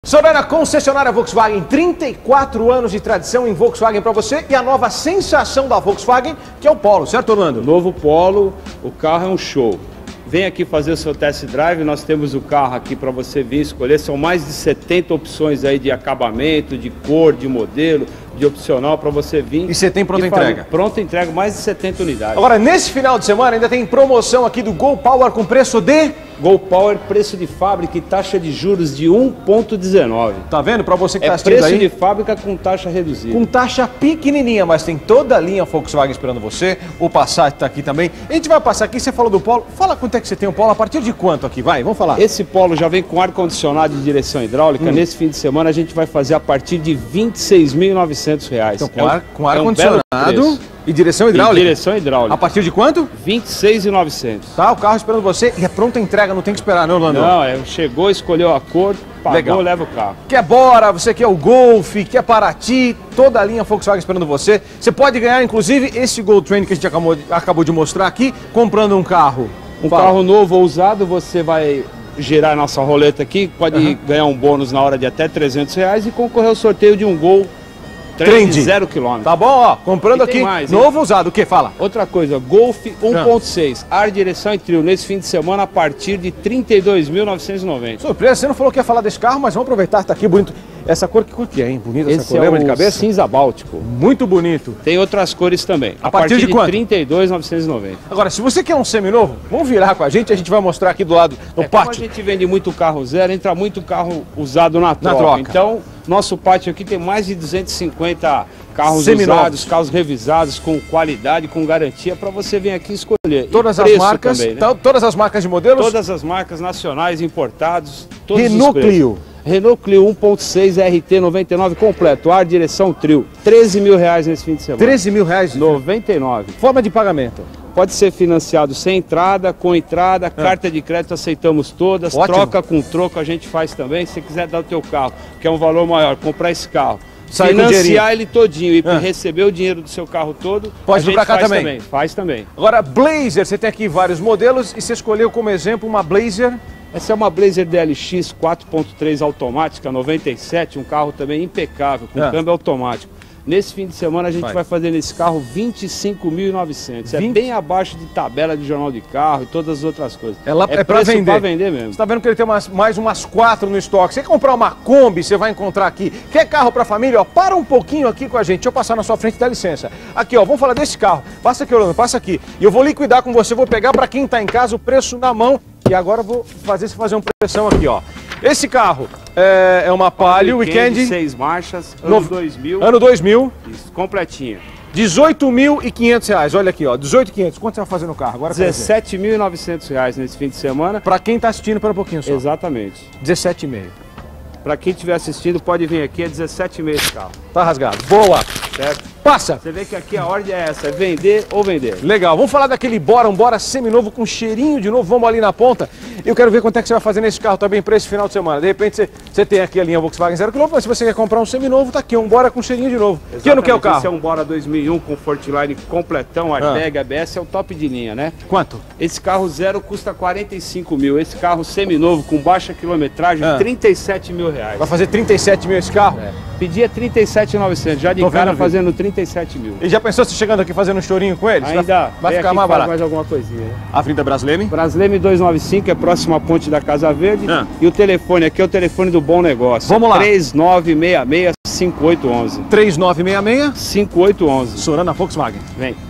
Sorana, concessionária Volkswagen, 34 anos de tradição em Volkswagen para você e a nova sensação da Volkswagen, que é o Polo, certo, Orlando? Novo Polo, o carro é um show. Vem aqui fazer o seu test drive, nós temos o carro aqui para você vir escolher, são mais de 70 opções aí de acabamento, de cor, de modelo, de opcional para você vir. E você tem pronta entrega? Pronta entrega, mais de 70 unidades. Agora, nesse final de semana ainda tem promoção aqui do Gol Power com preço de... Gol Power, preço de fábrica e taxa de juros de 1,19. Tá vendo? Para você que tá assistindo preço aí, de fábrica com taxa reduzida. com taxa pequenininha, mas tem toda a linha Volkswagen esperando você. O Passat tá aqui também. A gente vai passar aqui, você falou do Polo. Fala quanto é que você tem o Polo, a partir de quanto aqui? Vai, vamos falar. Esse Polo já vem com ar-condicionado de direção hidráulica. Nesse fim de semana a gente vai fazer a partir de R$ 26.900. Então, com ar-condicionado e direção hidráulica. E direção hidráulica. A partir de quanto? R$ 26.900. Tá, o carro esperando você e é pronta entrega, não tem que esperar, não, Orlando? Não, chegou, escolheu a cor, pagou, legal, leva o carro. Quer Bora, você quer o Golf, quer Paraty, toda a linha Volkswagen esperando você. Você pode ganhar, inclusive, esse Gol Train que a gente acabou de mostrar aqui, comprando um carro. Carro novo ou usado, você vai girar a nossa roleta aqui, pode ganhar um bônus na hora de até R$300 e concorrer ao sorteio de um Gol Trend 0 km. Tá bom, ó, comprando aqui, mais, novo ou usado, o que? Fala. Outra coisa, Golf 1.6, ar, direção e trio, nesse fim de semana a partir de R$ 32.990. Surpresa, você não falou que ia falar desse carro, mas vamos aproveitar, tá aqui bonito. Essa cor, que cor que é, hein? Bonita essa cor, lembra de cabeça? Cinza báltico. Muito bonito. Tem outras cores também. A partir de quanto? R$ 32.990. Agora, se você quer um seminovo, vamos virar com a gente vai mostrar aqui do lado, no pátio. Como a gente vende muito carro zero, entra muito carro usado na troca. Então, nosso pátio aqui tem mais de 250 carros usados, carros revisados, com qualidade, com garantia, para você vir aqui escolher. Todas as marcas, também, né? Todas as marcas de modelos? Todas as marcas nacionais, importados, todos Renault os Clio. Renault Clio 1.6 RT 99 completo, ar, direção, trio. R$13.000 nesse fim de semana. R$13.000? 99. Forma de pagamento? Pode ser financiado sem entrada, com entrada, carta de crédito aceitamos todas, ótimo. Troca com troco a gente faz também. Se você quiser dar o teu carro, que é um valor maior, comprar esse carro, financiar ele todinho e receber o dinheiro do seu carro todo, pode vir pra cá também. Faz também. Agora, Blazer, você tem aqui vários modelos e você escolheu como exemplo uma Blazer. Essa é uma Blazer DLX 4.3 automática, 97, um carro também impecável, com câmbio automático. Nesse fim de semana a gente vai fazer nesse carro R$ 25.900. É bem abaixo de tabela de jornal de carro e todas as outras coisas. É para vender. Pra vender mesmo. Você tá vendo que ele tem mais umas 4 no estoque. Você quer comprar uma Kombi, você vai encontrar aqui. Quer carro para família? Ó, para um pouquinho aqui com a gente. Deixa eu passar na sua frente, dá licença. Aqui, ó, vamos falar desse carro. Passa aqui, Orlando, passa aqui. E eu vou liquidar com você, vou pegar para quem tá em casa o preço na mão. E agora eu vou fazer uma pressão aqui, ó. Esse carro é uma Palio Weekend 6 marchas, ano 2000. Ano 2000. Isso, completinha. R$18.500, olha aqui, ó, 18.500. Quanto você vai fazer no carro? Agora R$17.900 nesse fim de semana. Para quem tá assistindo, para um pouquinho só. Exatamente. 17,5. Para quem estiver assistindo, pode vir aqui, é 17,5 esse carro. Tá rasgado. Boa. Certo? Passa. Você vê que aqui a ordem é essa, é vender ou vender. Legal. Vamos falar daquele um Bora seminovo com cheirinho de novo. Vamos ali na ponta. Eu quero ver quanto é que você vai fazer nesse carro também para esse final de semana. De repente você tem aqui a linha Volkswagen 0 km, mas se você quer comprar um seminovo, tá aqui, um Bora com cheirinho de novo. Exatamente. Que ano que é o carro? Esse é um Bora 2001 com Fortline completão, airbag, ABS, é o top de linha, né? Quanto? Esse carro zero custa 45 mil. Esse carro seminovo com baixa quilometragem, 37 mil reais. Vai fazer 37 mil esse carro? Pedia 37.900, já de cara fazendo 37 mil. E já pensou se chegando aqui fazendo um chorinho com eles? Ainda vai ficar mais barato. Mais alguma coisinha. Avenida Brasleme? Brasleme 295, é próximo à ponte da Casa Verde. E o telefone aqui é o telefone do Bom Negócio. Vamos lá. 3966-5811. 3966-5811. Sorana Volkswagen. Vem.